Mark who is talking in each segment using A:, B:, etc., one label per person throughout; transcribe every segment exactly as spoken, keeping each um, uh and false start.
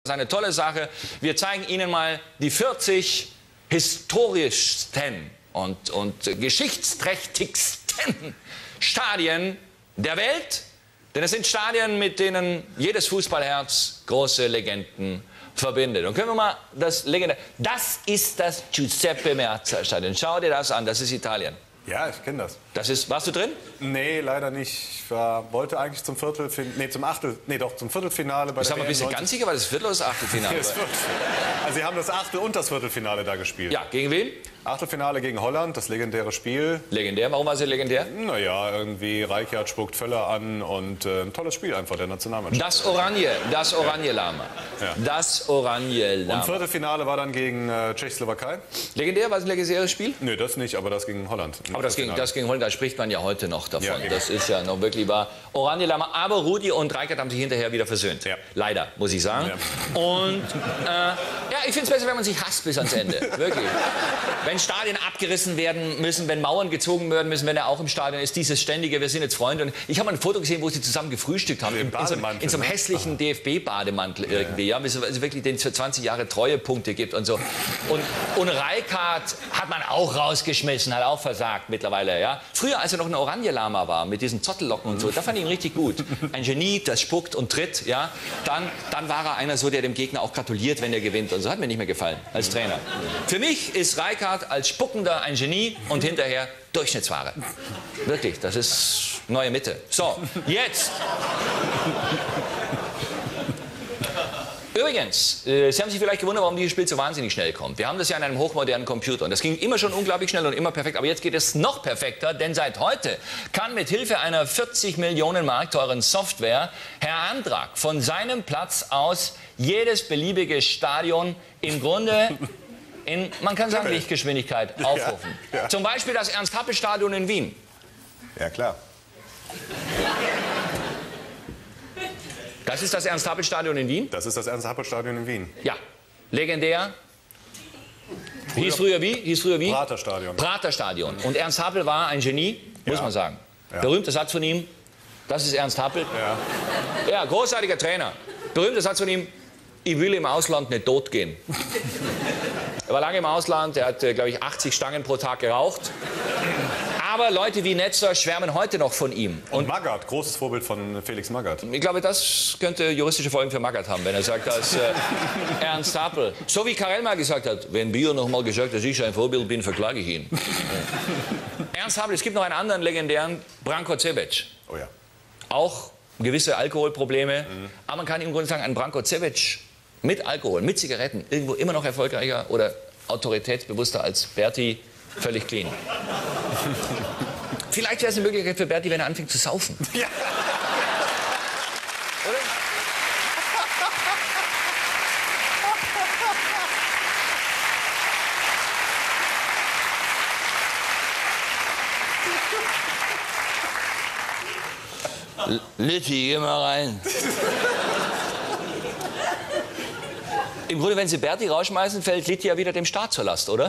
A: Das ist eine tolle Sache. Wir zeigen Ihnen mal die vierzig historischsten und, und geschichtsträchtigsten Stadien der Welt. Denn es sind Stadien, mit denen jedes Fußballherz große Legenden verbindet. Und können wir mal das Legendär... Das ist das Giuseppe Meazza Stadion. Schau dir das an, das ist Italien.
B: Ja, ich kenne das.
A: Das ist, warst du drin?
B: Nee, leider nicht. Ich war, wollte eigentlich zum Viertelfinale, nee, zum Achtel, nee, doch zum Viertelfinale bei
A: Ich sag
B: der
A: mal, bist du ganz sicher, war das Viertel oder das Achtelfinale?
B: Das Viertel. Also sie haben das Achtel- und das Viertelfinale da gespielt.
A: Ja, gegen wen?
B: Achtelfinale gegen Holland, das legendäre Spiel.
A: Legendär, warum war sie legendär?
B: Naja, irgendwie Rijkaard spuckt Völler an und äh, ein tolles Spiel einfach der Nationalmannschaft.
A: Das Oranje, das Oranje-Lama.
B: Ja.
A: Das Oranje-Lama.
B: Und Viertelfinale war dann gegen äh, Tschechoslowakei.
A: Legendär, war es ein legendäres Spiel?
B: Nee, das nicht, aber das gegen Holland.
A: Aber das gegen, das gegen Holland, da spricht man ja heute noch davon.
B: Ja,
A: das ist ja noch wirklich wahr. Oranje-Lama, aber Rudi und Rijkaard haben sich hinterher wieder versöhnt.
B: Ja.
A: Leider, muss ich sagen.
B: Ja.
A: Und äh, ja, ich finde es besser, wenn man sich hasst bis ans Ende. Wirklich. Wenn Stadien abgerissen werden müssen, wenn Mauern gezogen werden müssen, wenn er auch im Stadion ist, dieses ständige, wir sind jetzt Freunde. Und ich habe mal ein Foto gesehen, wo sie zusammen gefrühstückt haben. In, in, so, in so einem hässlichen D F B-Bademantel irgendwie. Ja, also wirklich, den es für zwanzig Jahre Treuepunkte gibt und so. Und, und Rijkaard hat man auch rausgeschmissen, hat auch versagt mittlerweile. Ja. Früher, als er noch ein Oranje-Lama war, mit diesen Zottellocken und so, da fand ich ihn richtig gut. Ein Genie, das spuckt und tritt. Ja. Dann, dann war er einer so, der dem Gegner auch gratuliert, wenn er gewinnt. Und so hat mir nicht mehr gefallen als Trainer. Für mich ist Rijkaard als Spuckender ein Genie und hinterher Durchschnittsware. Wirklich, das ist neue Mitte. So, jetzt. Übrigens, äh, Sie haben sich vielleicht gewundert, warum dieses Spiel so wahnsinnig schnell kommt. Wir haben das ja an einem hochmodernen Computer und das ging immer schon unglaublich schnell und immer perfekt. Aber jetzt geht es noch perfekter, denn seit heute kann mit Hilfe einer vierzig Millionen Mark teuren Software Herr Andrak von seinem Platz aus jedes beliebige Stadion im Grunde in, man kann sagen, Lichtgeschwindigkeit aufrufen.
B: Ja, ja.
A: Zum Beispiel das Ernst-Happel-Stadion in Wien.
B: Ja, klar.
A: Das ist das Ernst-Happel-Stadion in Wien?
B: Das ist das Ernst-Happel-Stadion in Wien.
A: Ja. Legendär. Hieß früher wie? Hieß früher wie?
B: Praterstadion.
A: Praterstadion. Und Ernst Happel war ein Genie, muss
B: Ja.
A: man sagen.
B: Ja.
A: Berühmter Satz von ihm, das ist Ernst Happel.
B: Ja.
A: Ja, großartiger Trainer. Berühmter Satz von ihm, ich will im Ausland nicht tot gehen. Er war lange im Ausland, er hat, glaube ich, achtzig Stangen pro Tag geraucht. Aber Leute wie Netzer schwärmen heute noch von ihm.
B: Und, Und Magath, großes Vorbild von Felix Magath.
A: Ich glaube, das könnte juristische Folgen für Magath haben, wenn er sagt, dass äh, Ernst Happel, so wie Karel mal gesagt hat, wenn Bier noch mal gesagt, dass ich ein Vorbild bin, verklage ich ihn. Ernst Happel, es gibt noch einen anderen legendären, Branko Cebec.
B: Oh ja.
A: Auch gewisse Alkoholprobleme, mhm. aber man kann im Grunde sagen, ein Branko Cebec mit Alkohol, mit Zigaretten, irgendwo immer noch erfolgreicher oder autoritätsbewusster als Berti, völlig clean. Vielleicht wäre es eine Möglichkeit für Berti, wenn er anfängt zu saufen.
B: Ja.
A: Oder? Litti, geh mal rein. Im Grunde, wenn Sie Berti rausschmeißen, fällt Litti ja wieder dem Staat zur Last, oder?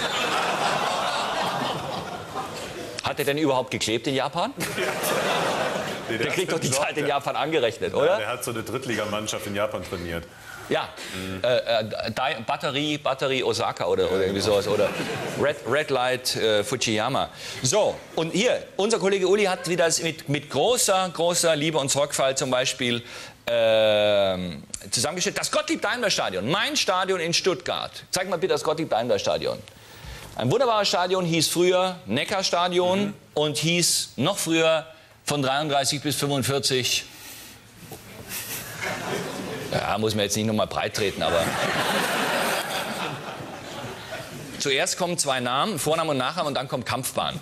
A: Hat er denn überhaupt geklebt in Japan?
B: Nee, der
A: der kriegt doch die
B: Job,
A: Zeit in
B: der,
A: Japan angerechnet, oder?
B: Ja, der hat so eine Drittligamannschaft in Japan trainiert.
A: Ja, mhm. äh, äh, Batterie, Batterie Osaka oder, ja, oder irgendwie genau. sowas. Oder Red, Red Light äh, Fujiyama. So, und hier, unser Kollege Uli hat wieder mit, mit großer, großer Liebe und Sorgfalt zum Beispiel äh, zusammengestellt. Das Gottlieb-Daimler-Stadion, mein Stadion in Stuttgart. Zeig mal bitte das Gottlieb-Daimler-Stadion. Ein wunderbares Stadion, hieß früher Neckarstadion mhm. und hieß noch früher von dreiunddreißig bis fünfundvierzig. Ja, muss man jetzt nicht nochmal breit treten, aber... Zuerst kommen zwei Namen, Vorname und Nachname, und dann kommt Kampfbahn.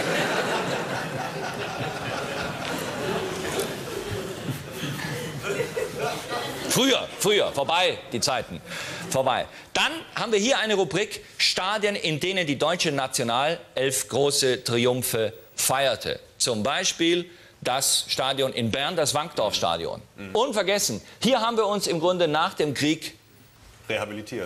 A: Früher, früher, vorbei die Zeiten, vorbei. Dann haben wir hier eine Rubrik Stadien, in denen die deutsche Nationalelf große Triumphe feierte. Zum Beispiel das Stadion in Bern, das Wankdorf-Stadion. Mhm. Unvergessen, hier haben wir uns im Grunde nach dem Krieg
B: rehabilitiert.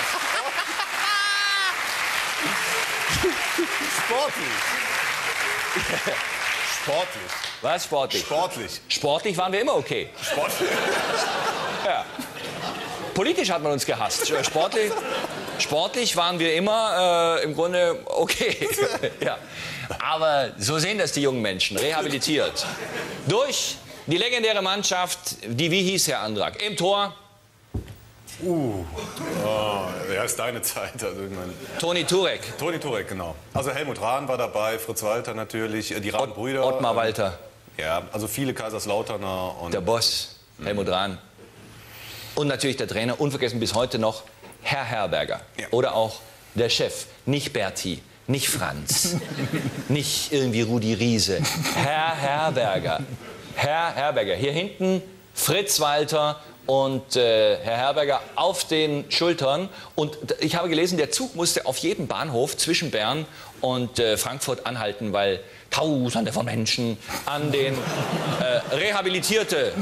B: Sporty. Sportlich.
A: Was sportlich?
B: Sportlich.
A: Sportlich waren wir immer okay.
B: Sportlich.
A: Ja. Politisch hat man uns gehasst. Sportlich, sportlich waren wir immer äh, im Grunde okay. Ja. Aber so sehen das die jungen Menschen, rehabilitiert. Durch die legendäre Mannschaft, die, wie hieß Herr Andrak? Im Tor?
B: Uh, oh, ja, ist deine Zeit. Also, ich meine,
A: Toni Turek.
B: Toni Turek, genau. Also Helmut Rahn war dabei, Fritz Walter natürlich, die Rahn-Brüder.
A: Ottmar Walter.
B: Ja, also viele Kaiserslauterner. Und
A: der Boss, Helmut Rahn. Und natürlich der Trainer, unvergessen bis heute noch, Herr Herberger.
B: Ja.
A: Oder auch der Chef, nicht Berti, nicht Franz, nicht irgendwie Rudi Riese. Herr Herberger. Herr Herberger. Hier hinten Fritz Walter und äh, Herr Herberger auf den Schultern. Und ich habe gelesen, der Zug musste auf jedem Bahnhof zwischen Bern und äh, Frankfurt anhalten, weil Tausende von Menschen an den äh, Rehabilitierte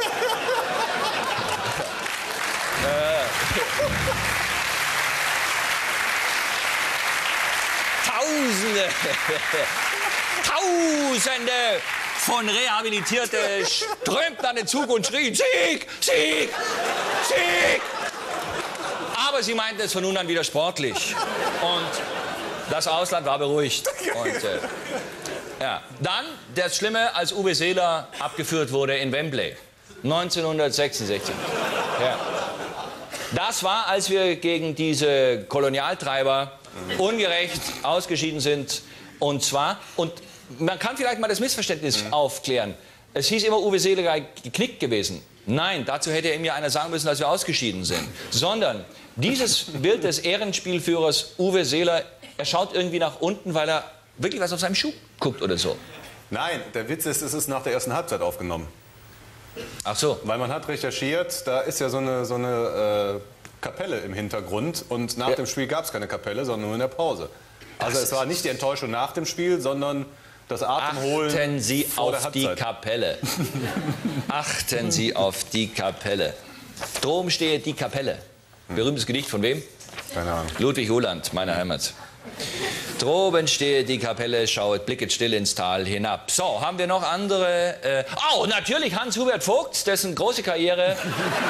A: Tausende, Tausende von Rehabilitierte strömten an den Zug und schrien Sieg, Sieg, Sieg. Aber sie meinten es von nun an wieder sportlich. Und das Ausland war beruhigt. Und, äh, ja. Dann das Schlimme, als Uwe Seeler abgeführt wurde in Wembley. neunzehnhundertsechsundsechzig. Ja. Das war, als wir gegen diese Kolonialtreiber ungerecht ausgeschieden sind. Und zwar, und man kann vielleicht mal das Missverständnis mhm. aufklären. Es hieß immer, Uwe Seeler sei geknickt gewesen. Nein, dazu hätte ihm ja einer sagen müssen, dass wir ausgeschieden sind. Sondern dieses Bild des Ehrenspielführers Uwe Seeler, er schaut irgendwie nach unten, weil er wirklich was auf seinem Schuh guckt oder so.
B: Nein, der Witz ist, es ist nach der ersten Halbzeit aufgenommen.
A: Ach so.
B: Weil man hat recherchiert, da ist ja so eine, so eine äh, Kapelle im Hintergrund und nach ja. dem Spiel gab es keine Kapelle, sondern nur in der Pause. Also das es war nicht die Enttäuschung nach dem Spiel, sondern das Atemholen.
A: Achten Sie
B: vor
A: auf die Kapelle. Achten Sie auf die Kapelle. Drom stehe die Kapelle. Berühmtes Gedicht von wem?
B: Keine Ahnung.
A: Ludwig Uhland, meine Heimat. Droben stehe die Kapelle, schauet, blicket still ins Tal hinab. So, haben wir noch andere? Äh, oh, natürlich Hans-Hubert Vogt, dessen große Karriere. Äh,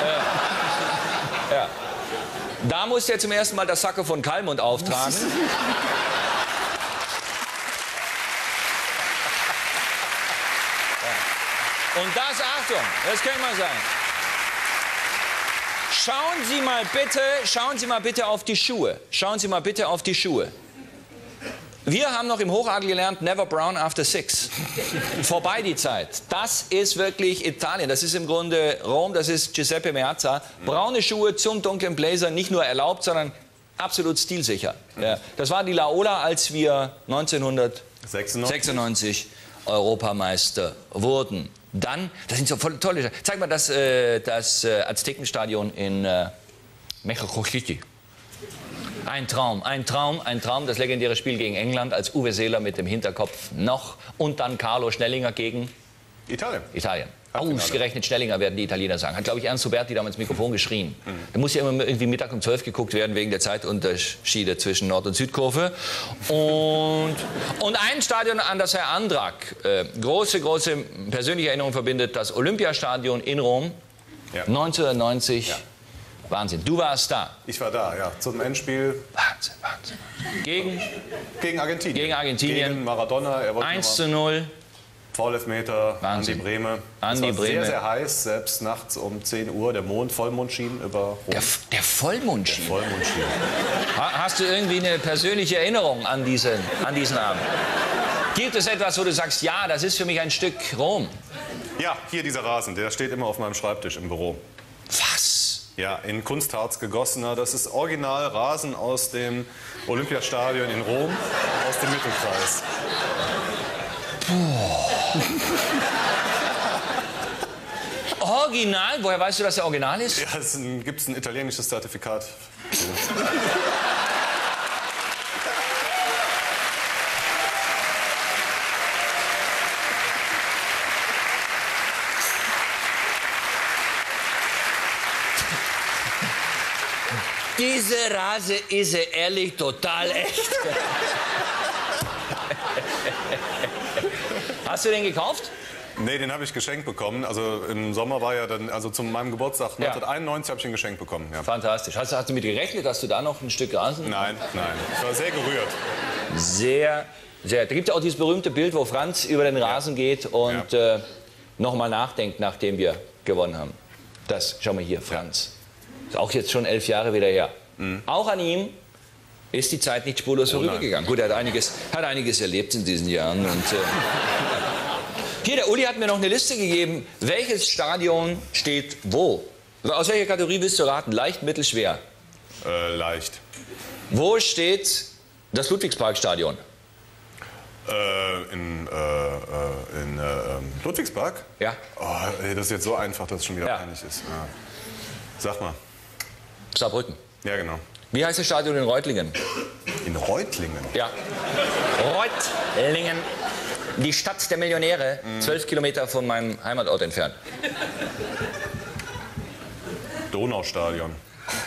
A: ja. Da musste er zum ersten Mal das Sacco von Kalmund auftragen. Und das, Achtung, das können wir sagen. Schauen Sie mal bitte, schauen Sie mal bitte auf die Schuhe. Schauen Sie mal bitte auf die Schuhe. Wir haben noch im Hochadel gelernt, never brown after six. Vorbei die Zeit. Das ist wirklich Italien. Das ist im Grunde Rom, das ist Giuseppe Meazza. Braune Schuhe zum dunklen Blazer, nicht nur erlaubt, sondern absolut stilsicher. Ja. Das war die Laola, als wir neunzehnhundertsechsundneunzig Europameister wurden. Dann, das sind so voll tolle. Zeig mal das, äh, das äh, Aztekenstadion in äh, Mexico City. Ein Traum, ein Traum, ein Traum. Das legendäre Spiel gegen England, als Uwe Seeler mit dem Hinterkopf noch. Und dann Carlo Schnellinger gegen
B: Italien.
A: Italien. Ausgerechnet Schnellinger werden die Italiener sagen. Hat, glaube ich, Ernst Huberti damals ins Mikrofon geschrien. Mhm. Da muss ja immer irgendwie Mittag um zwölf geguckt werden, wegen der Zeitunterschiede zwischen Nord- und Südkurve. Und, und ein Stadion, an das Herr Andrak äh, große, große persönliche Erinnerung verbindet, das Olympiastadion in Rom, ja. neunzehnhundertneunzig. Ja. Wahnsinn. Du warst da.
B: Ich war da, ja. Zum Endspiel.
A: Wahnsinn, Wahnsinn. Gegen?
B: Gegen Argentinien.
A: Gegen Argentinien.
B: Gegen Maradona. Er wollte
A: eins zu null.
B: Foul-Elfmeter, Andi Brehme.
A: Andi
B: es war
A: Brehme.
B: sehr, sehr heiß, selbst nachts um zehn Uhr. Der Mond, Vollmond schien über Rom.
A: Der, der Vollmond schien?
B: Der Vollmond schien.
A: Hast du irgendwie eine persönliche Erinnerung an diesen, an diesen Abend? Gibt es etwas, wo du sagst, ja, das ist für mich ein Stück Rom?
B: Ja, hier dieser Rasen, der steht immer auf meinem Schreibtisch im Büro.
A: Was?
B: Ja, in Kunstharz gegossener. Das ist original Rasen aus dem Olympiastadion in Rom, aus dem Mittelkreis.
A: Boah. Original? Woher weißt du, dass er original ist?
B: Ja, es gibt ein italienisches Zertifikat.
A: Diese Rase ist ehrlich total echt. Hast du den gekauft?
B: Nee, den habe ich geschenkt bekommen. Also im Sommer war ja dann, also zu meinem Geburtstag neunzehnhunderteinundneunzig habe ich ihn geschenkt bekommen. Ja.
A: Fantastisch. Hast, hast du mit gerechnet, dass du da noch ein Stück Rasen?
B: Nein, nein. Ich war sehr gerührt.
A: Sehr, sehr. Da gibt es ja auch dieses berühmte Bild, wo Franz über den Rasen ja. geht und ja. äh, nochmal nachdenkt, nachdem wir gewonnen haben. Das, schau mal hier, Franz. Ist auch jetzt schon elf Jahre wieder her. Mhm. Auch an ihm ist die Zeit nicht spurlos oh vorübergegangen. Gut, er hat einiges, hat einiges erlebt in diesen Jahren. Und, äh, hier, der Uli hat mir noch eine Liste gegeben, welches Stadion steht wo. Aus welcher Kategorie willst du raten? Leicht, mittel, schwer?
B: Äh, leicht.
A: Wo steht das Ludwigsparkstadion?
B: Äh, in, äh, in äh, Ludwigspark?
A: Ja.
B: Oh, ey, das ist jetzt so einfach, dass es schon wieder
A: ja.
B: peinlich ist. Ja. Sag mal.
A: Saarbrücken.
B: Ja, genau.
A: Wie heißt das Stadion in Reutlingen?
B: In Reutlingen?
A: Ja. Reutlingen. Die Stadt der Millionäre, zwölf mm. Kilometer von meinem Heimatort entfernt.
B: Donaustadion.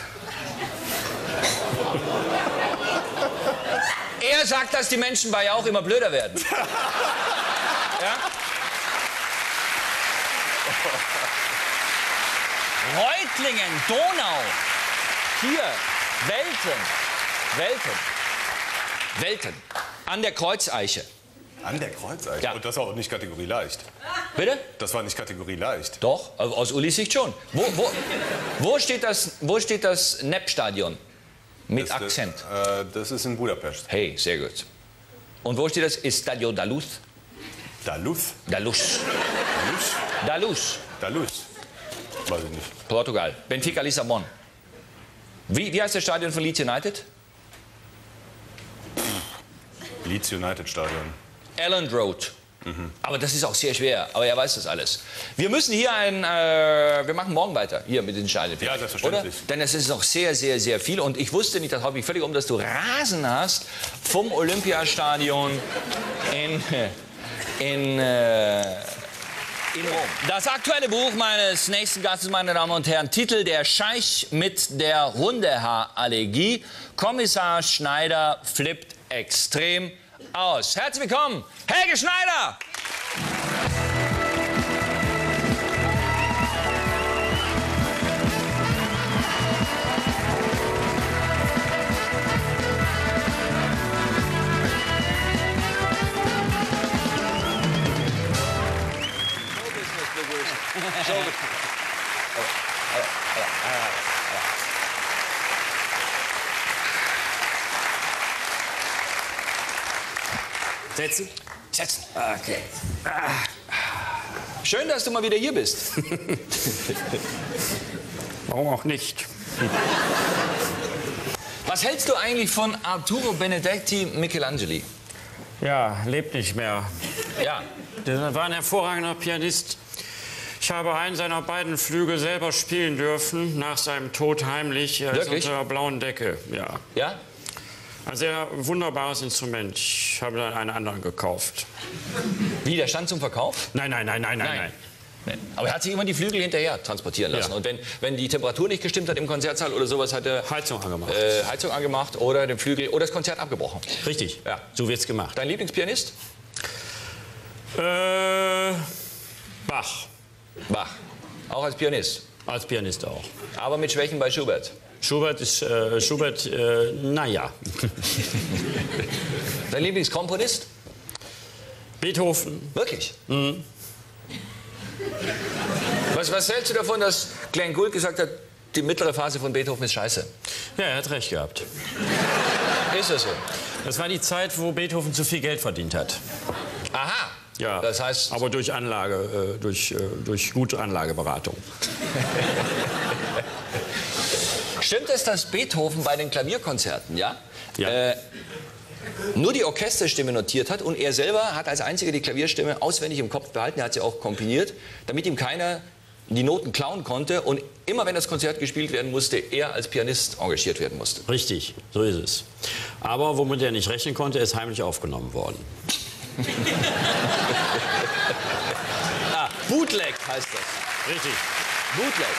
A: Er sagt, dass die Menschen bei Jauch immer blöder werden. Ja? Reutlingen, Donau. Hier, Welten. Welten. Welten. An der Kreuzeiche.
B: An der Kreuzeiche?
A: Ja.
B: Und das war auch nicht Kategorie leicht.
A: Bitte?
B: Das war nicht Kategorie leicht.
A: Doch, aus Ulis Sicht schon. Wo, wo, wo steht das, wo steht das Nepp-Stadion? Mit
B: das,
A: Akzent.
B: Das, äh, das ist in Budapest.
A: Hey, sehr gut. Und wo steht das? Estadio da Luz?
B: Daluz?
A: Daluz.
B: Daluz?
A: Daluz.
B: Daluz. Weiß ich nicht.
A: Portugal. Benfica Lissabon. Wie, wie heißt das Stadion von Leeds United?
B: Leeds United Stadion.
A: Elland Road. Mhm. Aber das ist auch sehr schwer. Aber er weiß das alles. Wir müssen hier ein, äh, wir machen morgen weiter, hier mit den Stadien.
B: Ja, selbstverständlich.
A: Oder? Denn es ist noch sehr, sehr, sehr viel. Und ich wusste nicht, das habe ich völlig um, dass du Rasen hast vom Olympiastadion in, in, äh, in Rom. Das aktuelle Buch meines nächsten Gastes, meine Damen und Herren, Titel: Der Scheich mit der Hundehaarallergie. Kommissar Schneider flippt extrem aus. Herzlich willkommen, Helge Schneider!
C: Setzen?
A: Setzen.
C: Okay.
A: Schön, dass du mal wieder hier bist.
C: Warum auch nicht?
A: Was hältst du eigentlich von Arturo Benedetti Michelangeli?
C: Ja, lebt nicht mehr.
A: Ja.
C: Der war ein hervorragender Pianist. Ich habe einen seiner beiden Flügel selber spielen dürfen, nach seinem Tod heimlich. Er ist unter der blauen Decke. Ja.
A: Ja?
C: Ein sehr wunderbares Instrument. Ich habe dann einen anderen gekauft.
A: Wie, der stand zum Verkauf?
C: Nein, nein, nein, nein, nein,
A: Nein.
C: nein.
A: Aber er hat sich immer die Flügel hinterher transportieren lassen.
C: Ja.
A: Und wenn, wenn die Temperatur nicht gestimmt hat im Konzertsaal oder sowas, hat er
C: Heizung angemacht.
A: äh, Heizung angemacht oder den Flügel oder das Konzert abgebrochen.
C: Richtig,
A: Ja.
C: so wird's gemacht.
A: Dein Lieblingspianist?
C: Äh, Bach,
A: Bach. Auch als Pianist.
C: als Pianist auch.
A: Aber mit Schwächen bei Schubert.
C: Schubert ist, äh, Schubert, äh, naja.
A: Dein Lieblingskomponist?
C: Beethoven.
A: Wirklich? Mhm. Was, was hältst du davon, dass Glenn Gould gesagt hat, die mittlere Phase von Beethoven ist scheiße?
C: Ja, er hat recht gehabt.
A: Ist das so?
C: Das war die Zeit, wo Beethoven zu viel Geld verdient hat.
A: Aha.
C: Ja,
A: Das heißt,
C: aber durch Anlage, äh, durch, äh, durch gute Anlageberatung.
A: stimmt es, dass Beethoven bei den Klavierkonzerten, ja,
C: Ja.
A: Äh, nur die Orchesterstimme notiert hat und er selber hat als einziger die Klavierstimme auswendig im Kopf behalten, er hat sie auch komponiert, damit ihm keiner die Noten klauen konnte und immer wenn das Konzert gespielt werden musste, er als Pianist engagiert werden musste.
C: Richtig, so ist es. Aber womit er nicht rechnen konnte, ist heimlich aufgenommen worden.
A: Ah, Bootleg heißt das.
C: Richtig.
A: Bootleg.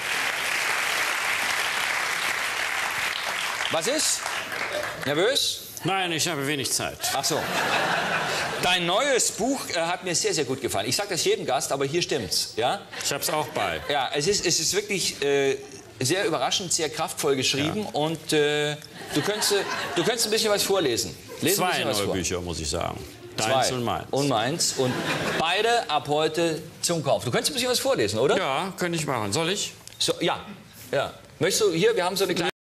A: Was ist? Nervös?
C: Nein, ich habe wenig Zeit.
A: Ach so. Dein neues Buch äh, hat mir sehr, sehr gut gefallen. Ich sage das jedem Gast, aber hier stimmt's. Ja?
C: Ich habe es auch bei.
A: Ja, es ist, es ist wirklich äh, sehr überraschend, sehr kraftvoll geschrieben. Ja. Und äh, du, könntest, du könntest ein bisschen was vorlesen. Lesen
C: Zwei
A: ein bisschen was
C: neue
A: vor.
C: Bücher, muss ich sagen. Deins
A: Zwei.
C: und meins.
A: Und meins. Und beide ab heute zum Kauf. Du könntest ein bisschen was vorlesen, oder?
C: Ja, könnte ich machen. Soll ich?
A: So, ja. ja. Möchtest du, hier, wir haben so eine kleine...